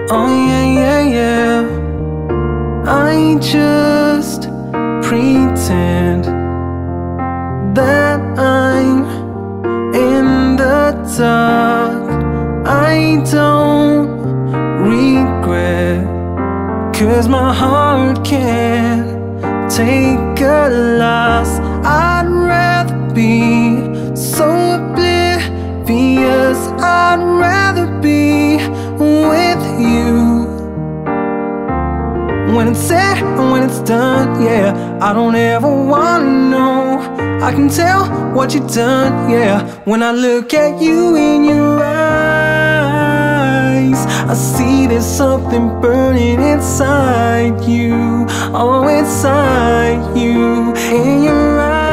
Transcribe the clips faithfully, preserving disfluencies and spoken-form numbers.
Oh yeah, yeah, yeah. I just pretend that I'm in the dark. I don't regret, 'cause my heart can't take a loss. I'd rather be so oblivious. I'd rather be with you. When it's said and when it's done, yeah, I don't ever wanna know. I can tell what you've done, yeah, when I look at you in your eyes. I see there's something burning inside you, oh, inside you, in your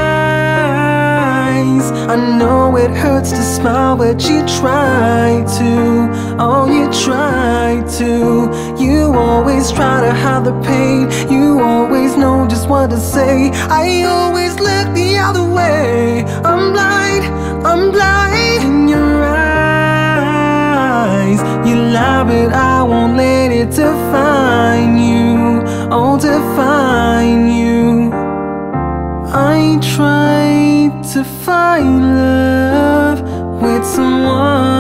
eyes. I know it hurts to smile, but you try to, oh, you try to. You always try to hide the pain, you always know just what to say. I always look the other way. I'm blind, I'm blind in your eyes. You lie, but I won't let it define you, oh, define you. I tried to find love with someone